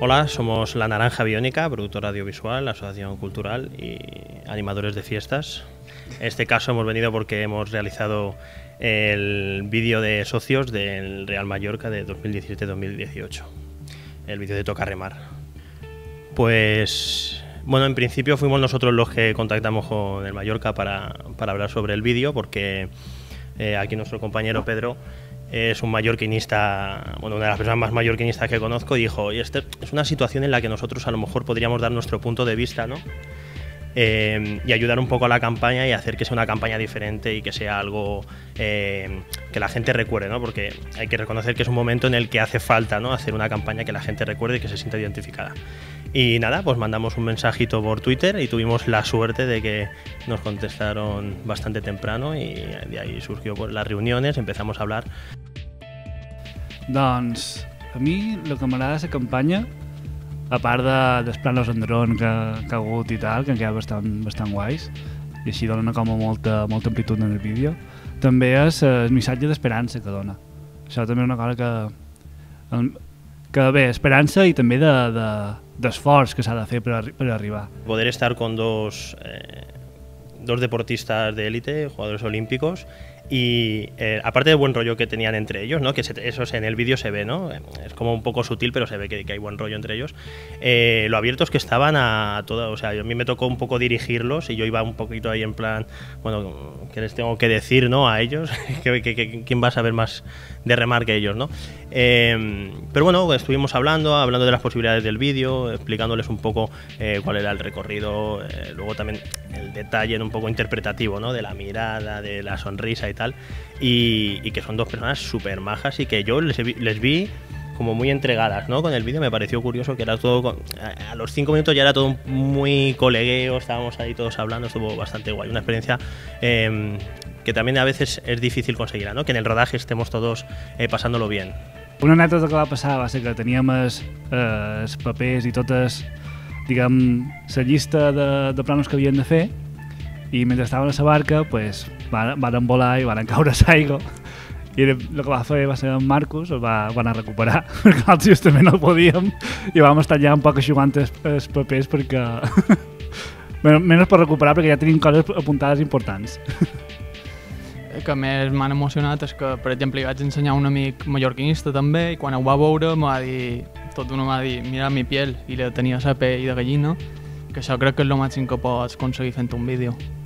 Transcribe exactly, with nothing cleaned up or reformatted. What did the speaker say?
Hola, somos La Naranja Biónica, productora audiovisual, asociación cultural y animadores de fiestas. En este caso hemos venido porque hemos realizado el vídeo de socios del Real Mallorca de dos mil diecisiete dos mil dieciocho, el vídeo de Toca Remar. Pues bueno, en principio fuimos nosotros los que contactamos con el Mallorca para, para hablar sobre el vídeo, porque eh, aquí nuestro compañero Pedro es un mallorquinista, bueno, una de las personas más mallorquinistas que conozco, y dijo, y esta es una situación en la que nosotros a lo mejor podríamos dar nuestro punto de vista, ¿no? Eh, y ayudar un poco a la campaña y hacer que sea una campaña diferente y que sea algo eh, que la gente recuerde, ¿no? Porque hay que reconocer que es un momento en el que hace falta, ¿no?, hacer una campaña que la gente recuerde y que se sienta identificada. Y nada, pues mandamos un mensajito por Twitter y tuvimos la suerte de que nos contestaron bastante temprano, y de ahí surgió pues, las reuniones, empezamos a hablar. Doncs a mi el que m'agrada de la campanya, a part de, dels planos en dron que, que ha hagut i tal, que han quedat bastant, bastant guais, i així dona com a molta, molta amplitud en el vídeo, també és el missatge d'esperança que dona. Això també és una cosa que, que bé, esperança i també de, de, d'esforç que s'ha de fer per, arri per arribar. Poder estar con dos, eh, dos deportistas de élite, jugadores olímpicos, y eh, aparte del buen rollo que tenían entre ellos, ¿no?, que se, eso en el vídeo se ve, ¿no?, es como un poco sutil, pero se ve que, que hay buen rollo entre ellos, eh, lo abiertos que estaban a todo. O sea, a mí me tocó un poco dirigirlos y yo iba un poquito ahí en plan, bueno, ¿qué les tengo que decir, no, a ellos? que, que, que, ¿Quién va a saber más de remar que ellos, no? Eh, pero bueno, estuvimos hablando, hablando de las posibilidades del vídeo, explicándoles un poco eh, cuál era el recorrido, eh, luego también el detalle un poco interpretativo, ¿no?, de la mirada, de la sonrisa y tal, y, y que son dos personas súper majas y que yo les, les vi como muy entregadas, ¿no?, con el vídeo. Me pareció curioso que era todo, a los cinco minutos ya era todo muy colegueo, estábamos ahí todos hablando, estuvo bastante guay, una experiencia eh, que también a veces es difícil conseguir, ¿no?, que en el rodaje estemos todos eh, pasándolo bien. Una anècdota que va passar va ser que teníem els, eh, els papers i totes, diguem, la llista de, de planos que havien de fer, i mentre estaven a la barca pues, van, van volar i van caure a l'aigua, i el que va fer va ser en Marcus, el va, va anar a recuperar, perquè nosaltres justament no podíem, i vam estar ja un poc aixugant els, els papers perquè... menys per recuperar, perquè ja tenim coses apuntades importants. El que més m'han emocionat és que, per exemple, li vaig ensenyar a un amic mallorquinista també, i quan ho va veure m'ha dit, tot d'una m'ha dit, mira mi piel, i la tenia la pell de gallina, que això crec que és el màxim que pots aconseguir fent un vídeo.